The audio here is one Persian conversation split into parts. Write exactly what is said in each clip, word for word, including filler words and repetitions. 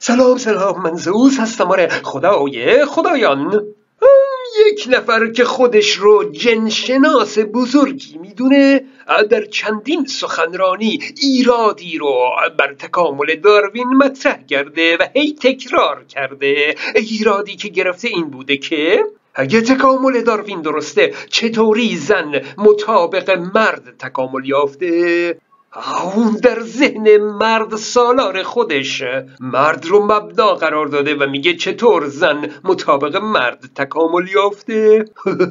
سلام سلام، من زئوس هستم. آره، خدای خدایان. یک نفر که خودش رو جنشناس بزرگی میدونه در چندین سخنرانی ایرادی رو بر تکامل داروین مطرح کرده و هی تکرار کرده. ایرادی که گرفته این بوده که اگه تکامل داروین درسته، چطوری زن مطابق مرد تکامل یافته؟ اون در ذهن مرد سالار خودش مرد رو مبدا قرار داده و میگه چطور زن مطابق مرد تکامل یافته؟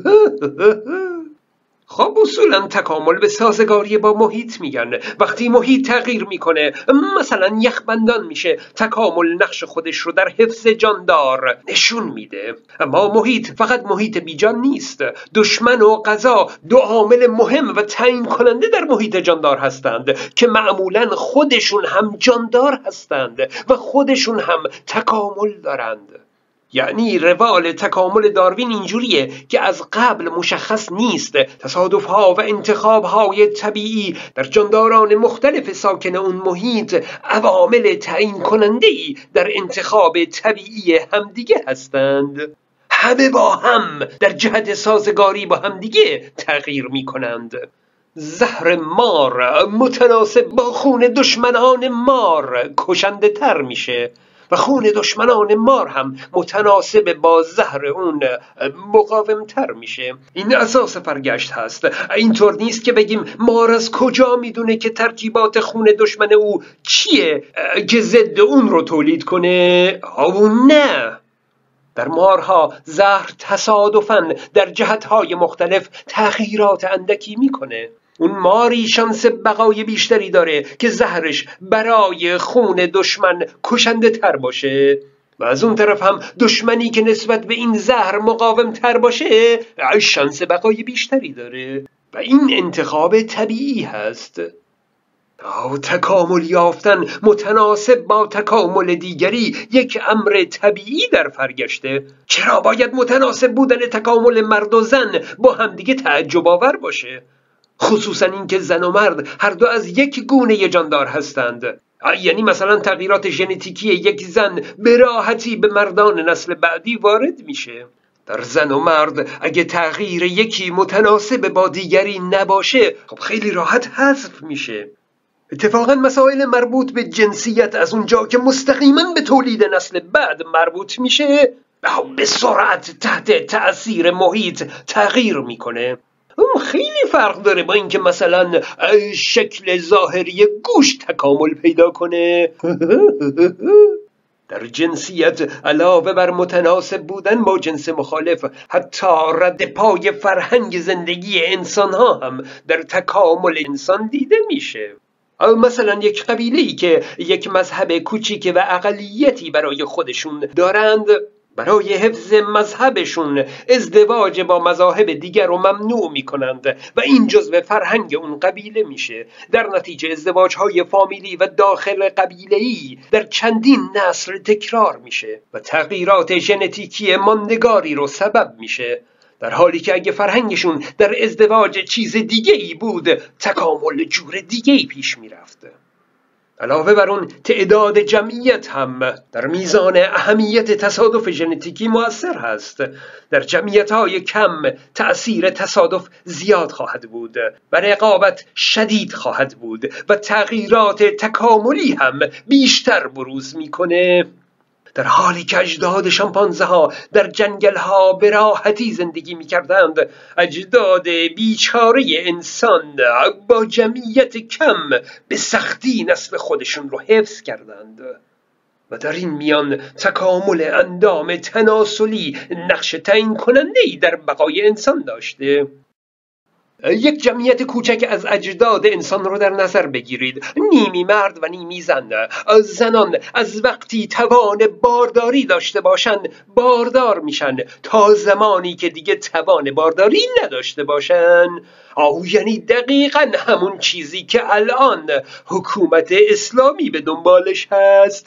خب اصولا تکامل به سازگاری با محیط میگن. وقتی محیط تغییر میکنه، مثلا یخبندان میشه، تکامل نقش خودش رو در حفظ جاندار نشون میده. اما محیط فقط محیط بیجان نیست. دشمن و غذا دو عامل مهم و تعیین کننده در محیط جاندار هستند که معمولا خودشون هم جاندار هستند و خودشون هم تکامل دارند. یعنی روال تکامل داروین اینجوریه که از قبل مشخص نیست. تصادف‌ها و انتخاب‌های طبیعی در جانداران مختلف ساکن اون محیط عوامل تعیین کننده‌ای در انتخاب طبیعی همدیگه هستند. همه با هم در جهت سازگاری با همدیگه تغییر می‌کنند. زهر مار متناسب با خون دشمنان مار کشنده تر میشه و خون دشمنان مار هم متناسب با زهر اون مقاوم تر میشه. این اساس فرگشت هست. اینطور نیست که بگیم مار از کجا میدونه که ترکیبات خون دشمن او چیه که ضد اون رو تولید کنه. او نه، در مارها زهر تصادفاً در جهتهای مختلف تغییرات اندکی میکنه. اون ماری شانس بقای بیشتری داره که زهرش برای خون دشمن کشنده تر باشه و از اون طرف هم دشمنی که نسبت به این زهر مقاوم تر باشه شانس بقای بیشتری داره و این انتخاب طبیعی هست. او تکامل یافتن متناسب با تکامل دیگری یک امر طبیعی در فرگشته. چرا باید متناسب بودن تکامل مرد و زن با همدیگه تعجب آور باشه؟ خصوصا این که زن و مرد هر دو از یک گونه جاندار هستند. یعنی مثلا تغییرات ژنتیکی یک زن به راحتی به مردان نسل بعدی وارد میشه. در زن و مرد اگه تغییر یکی متناسب با دیگری نباشه، خب خیلی راحت حذف میشه. اتفاقا مسائل مربوط به جنسیت از اونجا که مستقیما به تولید نسل بعد مربوط میشه، به سرعت تحت تأثیر محیط تغییر میکنه. اون خیلی فرق داره با اینکه مثلا شکل ظاهری گوش تکامل پیدا کنه. در جنسیت علاوه بر متناسب بودن با جنس مخالف، حتی رد پای فرهنگ زندگی انسان ها هم در تکامل انسان دیده میشه. مثلا یک قبیله‌ای که یک مذهب کوچیک و اقلیتی برای خودشون دارند، برای حفظ مذهبشون ازدواج با مذاهب دیگر رو ممنوع میکنند و این جزء فرهنگ اون قبیله میشه. در نتیجه ازدواجهای فامیلی و داخل قبیله‌ای در چندین نسل تکرار میشه و تغییرات ژنتیکی ماندگاری رو سبب میشه، در حالی که اگه فرهنگشون در ازدواج چیز دیگه ای بود، تکامل جور دیگه ای پیش میرفته. علاوه بر اون تعداد جمعیت هم در میزان اهمیت تصادف ژنتیکی مؤثر هست. در جمعیت‌های کم تأثیر تصادف زیاد خواهد بود و رقابت شدید خواهد بود و تغییرات تکاملی هم بیشتر بروز میکنه. در حالی که اجداد شامپانزه ها در جنگل ها به راحتی زندگی می کردند، اجداد بیچاره انسان با جمعیت کم به سختی نسل خودشون رو حفظ کردند و در این میان تکامل اندام تناسلی نقش تعیین کننده‌ای در بقای انسان داشته. یک جمعیت کوچک از اجداد انسان رو در نظر بگیرید، نیمی مرد و نیمی زن. زنان از وقتی توان بارداری داشته باشن باردار میشن تا زمانی که دیگه توان بارداری نداشته باشن. آو یعنی دقیقاً همون چیزی که الان حکومت اسلامی به دنبالش هست.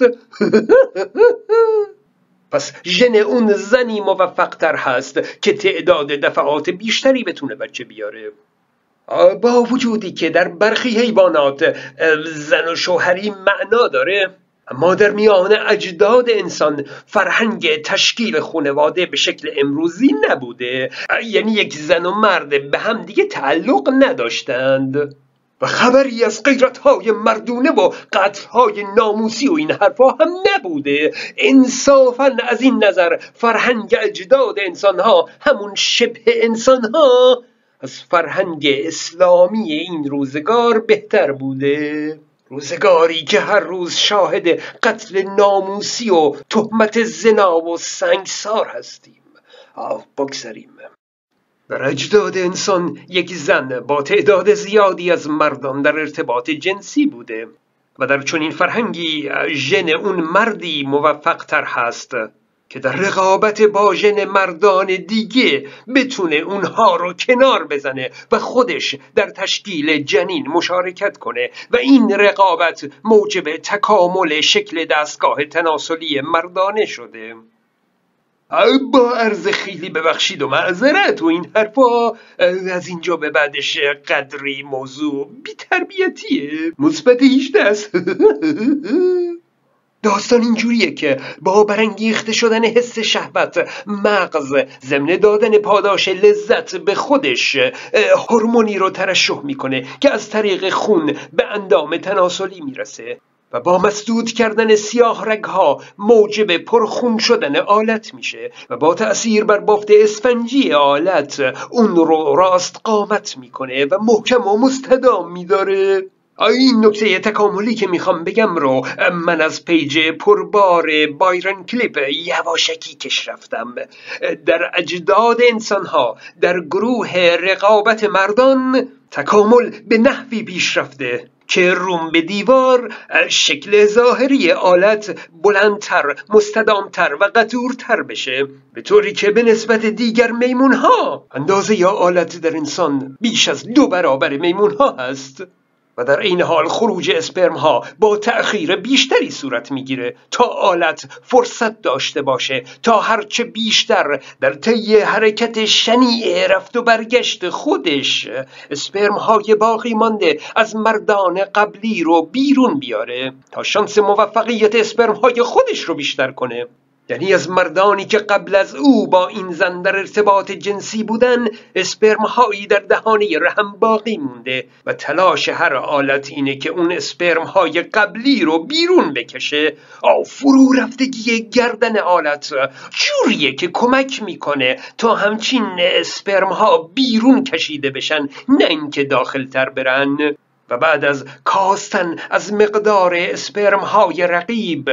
پس ژن اون زنی موفق تر هست که تعداد دفعات بیشتری بتونه بچه بیاره. با وجودی که در برخی حیوانات زن و شوهری معنا داره، اما در میان اجداد انسان فرهنگ تشکیل خانواده به شکل امروزی نبوده، یعنی یک زن و مرد به هم دیگه تعلق نداشتند و خبری از غیرت‌های مردونه و قتل‌های ناموسی و این حرفا هم نبوده. انصافاً از این نظر فرهنگ اجداد انسان‌ها، همون شبه انسان‌ها، از فرهنگ اسلامی این روزگار بهتر بوده. روزگاری که هر روز شاهد قتل ناموسی و تهمت زنا و سنگسار هستیم. آه بگذاریم. در اجداد انسان یک زن با تعداد زیادی از مردان در ارتباط جنسی بوده و در چنین فرهنگی ژن اون مردی موفق تر هست که در رقابت با ژن مردان دیگه بتونه اونها رو کنار بزنه و خودش در تشکیل جنین مشارکت کنه و این رقابت موجب تکامل شکل دستگاه تناسلی مردانه شده. با عرض خیلی ببخشید و معذرت و این حرفا، از اینجا به بعدش قدری موضوع بی‌تربیتیه. مثبت هجده است. داستان اینجوریه که با برانگیخته شدن حس شهوت مغز ضمن دادن پاداش لذت به خودش هورمونی رو ترشح میکنه که از طریق خون به اندام تناسلی میرسه و با مسدود کردن سیاه رگها موجب پرخون شدن آلت میشه و با تأثیر بر بافت اسفنجی آلت اون رو راست قامت میکنه و محکم و مستدام میداره. این نکته تکاملی که میخوام بگم رو من از پیج پربار بایرن کلیپ یواشکی کش رفتم. در اجداد انسانها در گروه رقابت مردان تکامل به نحوی پیش رفته که روم به دیوار شکل ظاهری آلت بلندتر، مستدامتر و قطورتر بشه، به طوری که به نسبت دیگر میمونها اندازه یا آلت در انسان بیش از دو برابر میمونها هست و در این حال خروج اسپرم ها با تأخیر بیشتری صورت میگیره تا آلت فرصت داشته باشه تا هرچه بیشتر در طی حرکت شنیع رفت و برگشت خودش اسپرم های باقی مانده از مردان قبلی رو بیرون بیاره تا شانس موفقیت اسپرم های خودش رو بیشتر کنه. یعنی از مردانی که قبل از او با این زن در ارتباط جنسی بودن اسپرم هایی در دهانه رحم باقی مونده و تلاش هر آلت اینه که اون اسپرم های قبلی رو بیرون بکشه. آو فرو رفتگی گردن آلت جوریه که کمک میکنه تا همچین اسپرم ها بیرون کشیده بشن، نه اینکه داخل تر برن. و بعد از کاستن از مقدار اسپرم های رقیب،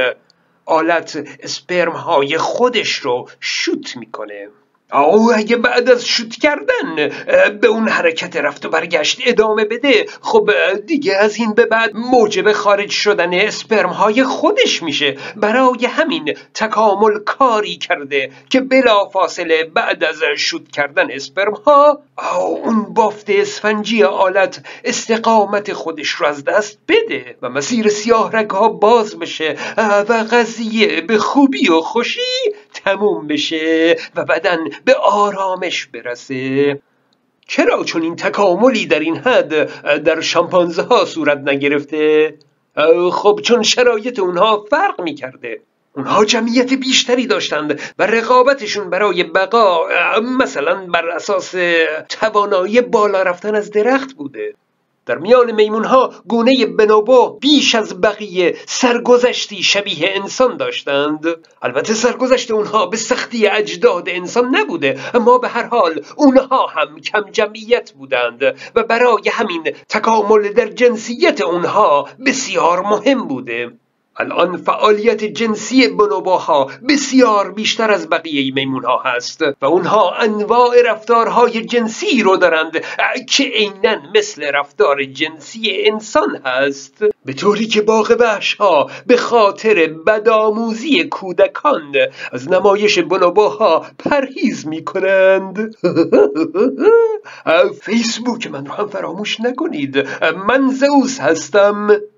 آلت اسپرم های خودش رو شوت میکنه. او اگه بعد از شوت کردن به اون حرکت رفت و برگشت ادامه بده، خب دیگه از این به بعد موجب خارج شدن اسپرم های خودش میشه. برای همین تکامل کاری کرده که بلا فاصله بعد از شوت کردن اسپرم ها اون بافت اسفنجی آلت استقامت خودش رو از دست بده و مسیر سیاه رگ ها باز بشه و قضیه به خوبی و خوشی تموم بشه و بدن به آرامش برسه. چرا چون این تکاملی در این حد در شامپانزه ها صورت نگرفته؟ خب چون شرایط اونها فرق می کرده. اونها جمعیت بیشتری داشتند و رقابتشون برای بقا مثلا بر اساس توانایی بالا رفتن از درخت بوده. در میان میمونها گونه بنوبو بیش از بقیه سرگذشتی شبیه انسان داشتند. البته سرگذشت اونها به سختی اجداد انسان نبوده، اما به هر حال اونها هم کم جمعیت بودند و برای همین تکامل در جنسیت اونها بسیار مهم بوده. الان فعالیت جنسی بونوبوها بسیار بیشتر از بقیه میمونها هست و اونها انواع رفتارهای جنسی رو دارند که عیناً مثل رفتار جنسی انسان هست، به طوری که باغ وحش‌ها به خاطر بدآموزی کودکان از نمایش بونوبوها پرهیز میکنند. فیسبوک من رو هم فراموش نکنید. من زئوس هستم.